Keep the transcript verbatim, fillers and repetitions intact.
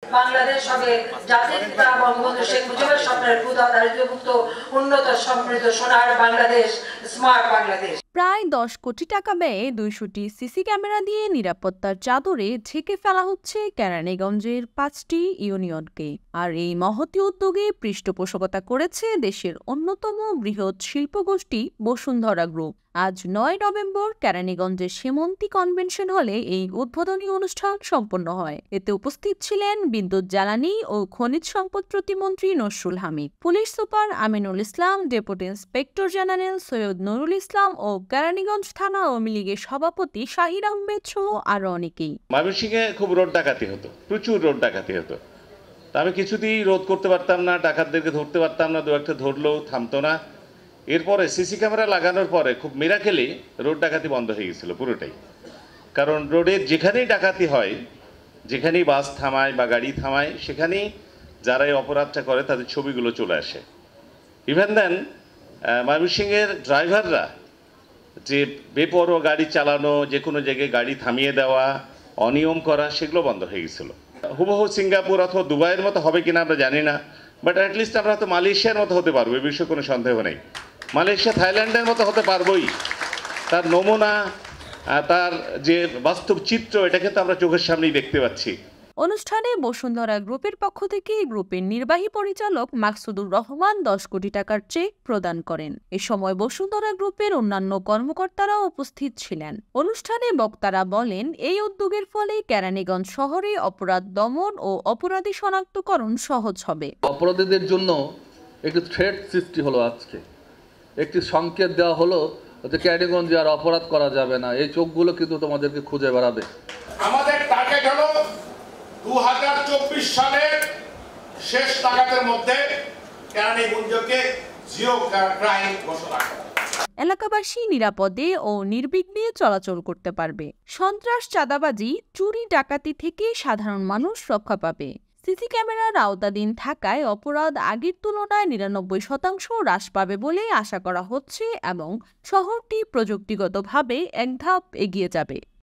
বাংলাদেশ হবে জাতির পিতা বঙ্গবন্ধু শেখ মুজিবের স্বপ্নের ক্ষুধা দারিদ্র্যমুক্ত উন্নত সমৃদ্ধ সোনার বাংলাদেশ, স্মার্ট বাংলাদেশ। প্রায় দশ কোটি টাকা ব্যয়ে দুইশোটি সিসি ক্যামেরা দিয়ে নিরাপত্তার চাদরে ঢেকে ফেলা হচ্ছে কেরানীগঞ্জের পাঁচটি ইউনিয়নকে। আর এই মহতী উদ্যোগে পৃষ্ঠপোষকতা করেছে দেশের অন্যতম বৃহৎ শিল্পগোষ্ঠী বসুন্ধরা গ্রুপ। আজ নয় নভেম্বর কেরানীগঞ্জের সেমন্তী কনভেনশন হলে এই উদ্বোধনী অনুষ্ঠান সম্পন্ন হয়। এতে উপস্থিত ছিলেন বিদ্যুৎ জ্বালানি ও খনিজ সম্পদ প্রতিমন্ত্রী Nasrul Hamid, police super Aminul Islam, deputy inspector general Syed Nurul Islam ও কেরানীগঞ্জ থানা আওয়ামী লীগের সভাপতি শাহির আহমেদ সহ আরো অনেকেই। ময়মনসিংহে খুব রোড ডাকাতি হতো, প্রচুর রোড ডাকাতি হতো। আমি কিছুতেই রোধ করতে পারতাম না, ডাকাতদেরকে ধরতে পারতাম না, দু একটা ধরলেও থামতো না। এরপরে সিসি ক্যামেরা লাগানোর পরে খুব মিরাকেলি রোড ডাকাতি বন্ধ হয়ে গেছিল পুরোটাই। কারণ রোডের যেখানেই ডাকাতি হয়, যেখানেই বাস থামায় বা গাড়ি থামায়, সেখানেই যারা এই অপরাধটা করে তাদের ছবিগুলো চলে আসে। ইভেন দেন ময়মনসিংহের ড্রাইভাররা যে বেপরোয়া গাড়ি চালানো, যে কোনো জায়গায় গাড়ি থামিয়ে দেওয়া, অনিয়ম করা, সেগুলো বন্ধ হয়ে গেছিলো। হুবহু সিঙ্গাপুর অথবা দুবাইয়ের মতো হবে কিনা আমরা জানি না, বাট অ্যাটলিস্ট আমরা হয়তো মালয়েশিয়ার মতো হতে পারবো, এ বিষয়ে কোনো সন্দেহ নেই। মালয়েশিয়া থাইল্যান্ডের মতো হতে পারবোই। তার নমুনা, তার যে বাস্তব চিত্র, এটা কিন্তু আমরা চোখের সামনেই দেখতে পাচ্ছি। অনুষ্ঠানে বসুন্ধরা গ্রুপের পক্ষ থেকে গ্রুপের নির্বাহী পরিচালক মাকসুদুর রহমান দশ কোটি টাকার চেক প্রদান করেন। এ সময় বসুন্ধরা গ্রুপের অন্যান্য কর্মকর্তারাও উপস্থিত ছিলেন। অনুষ্ঠানে বক্তারা বলেন, এই উদ্যোগের ফলে কেরানীগঞ্জ শহরে অপরাধ দমন ও অপরাধী শনাক্তকরণ সহজ হবে। অপরাধীদের জন্য একটি থ্রেট সৃষ্টি হলো, আজকে একটি সংকেত দেওয়া হলো যে কেরানীগঞ্জে আর অপরাধ করা যাবে না। এই চোখগুলো কিন্তু তোমাদেরকে খুঁজে বেড়াবে। আমাদের টার্গেট হলো দু হাজার চব্বিশ সালের শেষ নাগাদের মধ্যে কেরানীগঞ্জকে জিরো ক্রাইম ঘোষণা করা। এলাকাবাসী নিরাপদে ও নির্বিঘ্নে চলাচল করতে পারবে। সন্ত্রাস, চাঁদাবাজি, চুরি, ডাকাতি থেকে সাধারণ মানুষ রক্ষা পাবে। সিসি ক্যামেরার আওতাধীন থাকায় অপরাধ আগের তুলনায় নিরানব্বই শতাংশ হ্রাস পাবে বলে আশা করা হচ্ছে এবং শহরটি প্রযুক্তিগতভাবে এক ধাপ এগিয়ে যাবে।